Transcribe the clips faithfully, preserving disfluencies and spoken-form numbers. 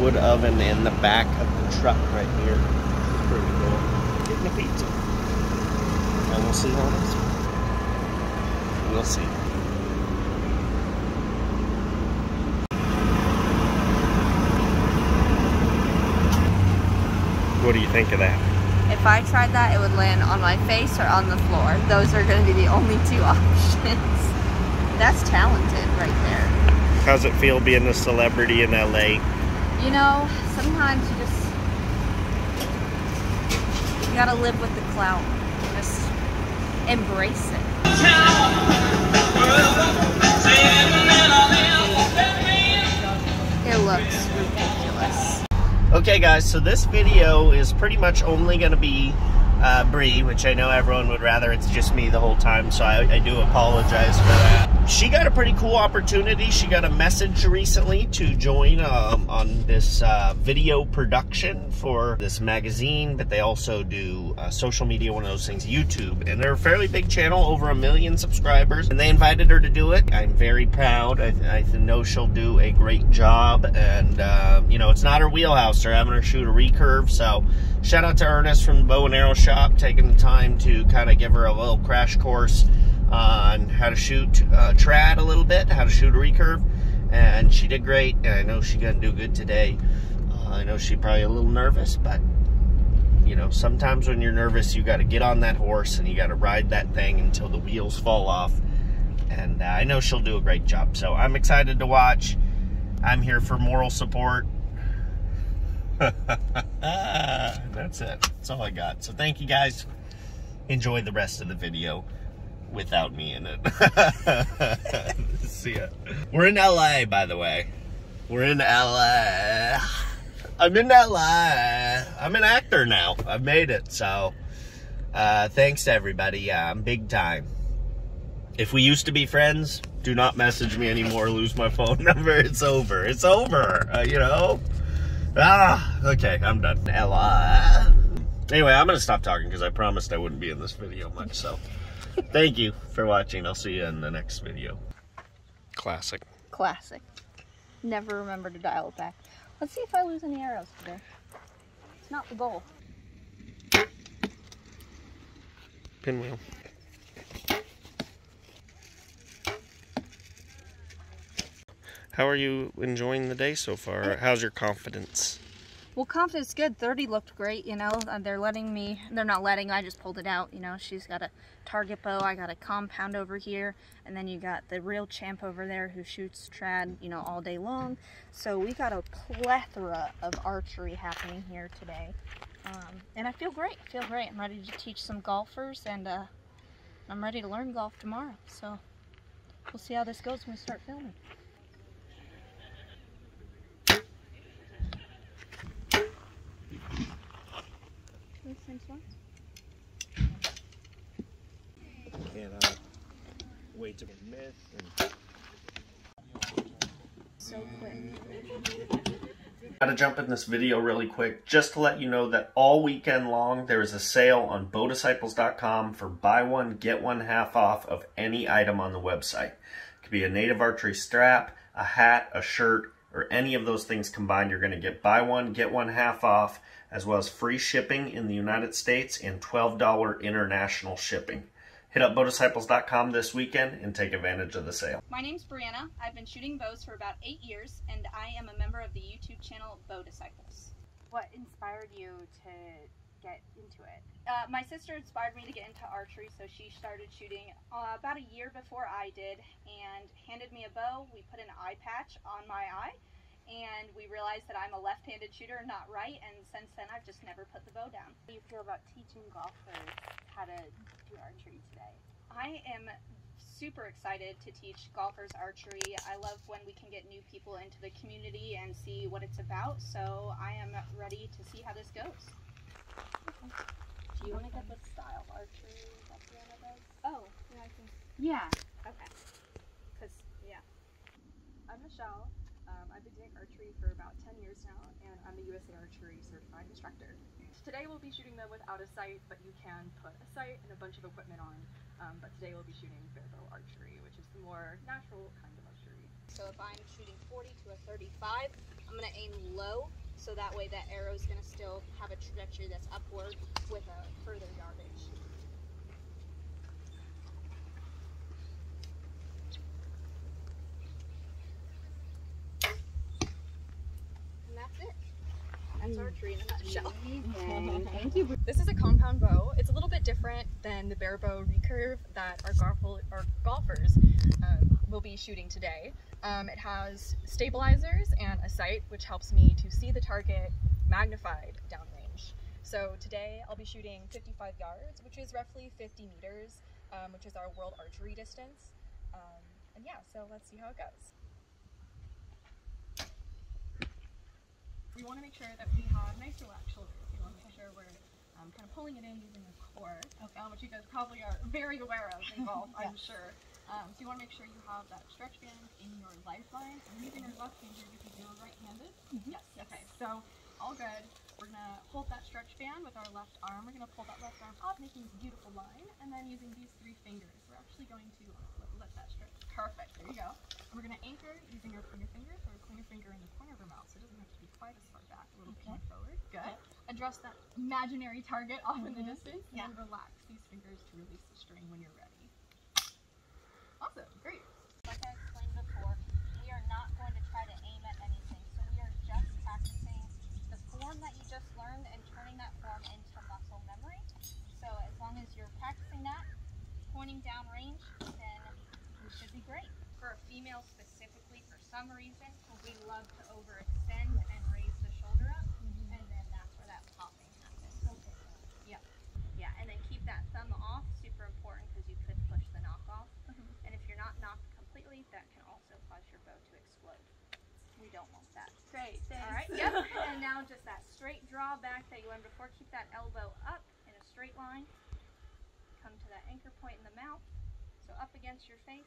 wood oven in the back of the truck right here. It's pretty cool. Getting a pizza. And we'll see how it is. We'll see. What do you think of that? If I tried that, it would land on my face or on the floor. Those are going to be the only two options. That's talented right there. How's it feel being a celebrity in L A? You know, sometimes you just, you gotta live with the clout. Just embrace it. It looks ridiculous. Okay guys, so this video is pretty much only going to be uh, Bree, which I know everyone would rather it's just me the whole time, so I, I do apologize for that. She got a pretty cool opportunity. She got a message recently to join um, on this uh, video production for this magazine, but they also do uh, social media, one of those things, YouTube, and they're a fairly big channel, over a million subscribers, and they invited her to do it. I'm very proud. I, th I know she'll do a great job, and uh, you know, it's not her wheelhouse. They're having her shoot a recurve, so shout out to Ernest from the Bow and Arrow Shop, taking the time to kind of give her a little crash course on how to shoot uh, trad a little bit, how to shoot a recurve, and she did great, and I know she's gonna do good today. Uh, I know she's probably a little nervous, but you know, sometimes when you're nervous, you got to get on that horse and you got to ride that thing until the wheels fall off, and uh, I know she'll do a great job, so I'm excited to watch. I'm here for moral support. That's it. That's all I got. So thank you guys. Enjoy the rest of the video without me in it. See ya. We're in L A, by the way. We're in L A. I'm in L A. I'm an actor now. I've made it. So uh, thanks to everybody. Uh, I'm big time. If we used to be friends, do not message me anymore. Lose my phone number. It's over. It's over. Uh, you know? Ah, okay, I'm done. L A. Anyway, I'm going to stop talking because I promised I wouldn't be in this video much, so thank you for watching. I'll see you in the next video. Classic. Classic. Never remember to dial it back. Let's see if I lose any arrows today. It's not the goal. Pinwheel. How are you enjoying the day so far? How's your confidence? Well, confidence is good. thirty looked great, you know. They're letting me, they're not letting, I just pulled it out, you know. She's got a target bow, I got a compound over here, and then you got the real champ over there who shoots trad, you know, all day long. So we got a plethora of archery happening here today. Um, and I feel great, I feel great. I'm ready to teach some golfers, and uh, I'm ready to learn golf tomorrow. So we'll see how this goes when we start filming. Cannot wait to admit. So quick. Gotta jump in this video really quick just to let you know that all weekend long there is a sale on bow disciples dot com for buy one get one half off of any item on the website. It could be a Native Archery strap, a hat, a shirt, or any of those things combined. You're going to get buy one get one half off, as well as free shipping in the United States and twelve dollar international shipping. Hit up bow disciples dot com this weekend and take advantage of the sale. My name's Brianna. I've been shooting bows for about eight years, and I am a member of the YouTube channel Bow Disciples. What inspired you to get into it? Uh, my sister inspired me to get into archery, so she started shooting uh, about a year before I did, and handed me a bow. We put an eye patch on my eye, and we realized that I'm a left-handed shooter, not right, and since then I've just never put the bow down. How do you feel about teaching golfers how to do archery today? I am super excited to teach golfers archery. I love when we can get new people into the community and see what it's about, so I am ready to see how this goes. Okay. Do you want to get the style of archery that Brianna does? Oh, yeah, I think. Yeah. Okay. Because, yeah. I'm Michelle. Um, I've been doing archery for about ten years now, and I'm a U S A Archery certified instructor. Today we'll be shooting them without a sight, but you can put a sight and a bunch of equipment on. Um, but today we'll be shooting barebow archery, which is the more natural kind of archery. So if I'm shooting forty to a thirty-five, I'm gonna aim low, so that way that arrow is gonna still have a trajectory that's upward with a further yardage. And that's it. That's archery in a nutshell. Thank you. This is a compound bow. It's a little bit different than the bare bow recurve that our, golf our golfers um, will be shooting today. Um, it has stabilizers and a sight, which helps me to see the target magnified downrange. So today I'll be shooting fifty-five yards, which is roughly fifty meters, um, which is our world archery distance. Um, and yeah, so let's see how it goes. We want to make sure that we have nice relaxed shoulders. We want to make sure we're um, kind of pulling it in using the core, okay. um, which you guys probably are very aware of in golf, yeah. I'm sure. Um, so you want to make sure you have that stretch band in your lifeline. I'm using your left hand here because you're right-handed. Mm-hmm. Yes. Okay. So all good. We're gonna hold that stretch band with our left arm. We're gonna pull that left arm up, making this beautiful line, and then using these three fingers, we're actually going to let, let that stretch. Perfect. There you go. And we're gonna anchor using our pointer fingers, or pointer finger in the corner of our mouth, so it doesn't have to be quite as far back. A little okay. bit more forward. Good. Okay. Address that imaginary target off mm-hmm. in the distance, and yeah. then relax these fingers to release the string when you're ready. Awesome. Great. Like I explained before, we are not going to try to aim at anything, so we are just practicing the form that you just learned and turning that form into muscle memory. So as long as you're practicing that, pointing down range, then we should be great. For a female specifically, for some reason, we love to overextend and raise the shoulder up, mm-hmm. and then that's where that popping happens. Okay. Yep. Yeah, and then keep that thumb off, super important, because you could push the knock off. Mm-hmm. And if you're not knocked completely, that can also cause your bow to explode. We don't want that. Great, thanks. All right, yep. And now just that straight draw back that you went before. Keep that elbow up in a straight line. Come to that anchor point in the mouth. So up against your face.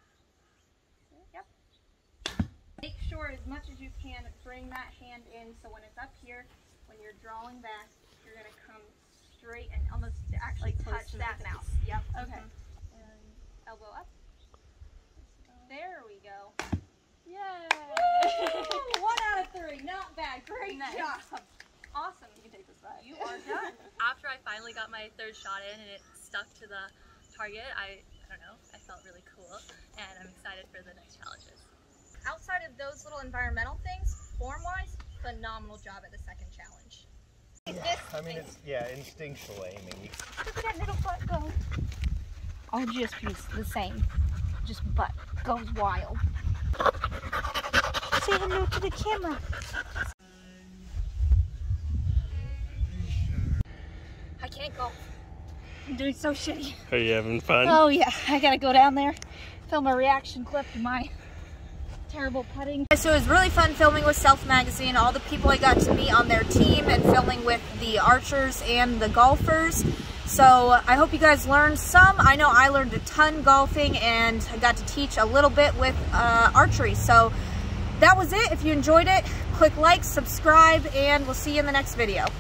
Yep. Make sure as much as you can bring that hand in, so when it's up here, when you're drawing back, you're going to come straight and almost actually touch that mouth. Yep. Okay. Mm-hmm. And elbow up. There we go. Yay! Woo! One out of three. Not bad. Great nice. Job. Awesome. You can take this back. You are done. After I finally got my third shot in and it stuck to the target, I, I don't know, I felt really cool, and I'm excited for the next challenges. Outside of those little environmental things, form-wise, phenomenal job at the second challenge. Yeah, I mean, it's, yeah, instinctual aiming. Look at that little butt go. All G S Ps the same, just butt goes wild. Say hello to the camera. I can't golf. I'm doing so shitty. Are you having fun? Oh yeah, I gotta go down there, film a reaction clip to my terrible putting. So it was really fun filming with Self Magazine, all the people I got to meet on their team, and filming with the archers and the golfers. So I hope you guys learned some. I know I learned a ton golfing, and I got to teach a little bit with uh, archery. So that was it. If you enjoyed it, click like, subscribe, and we'll see you in the next video.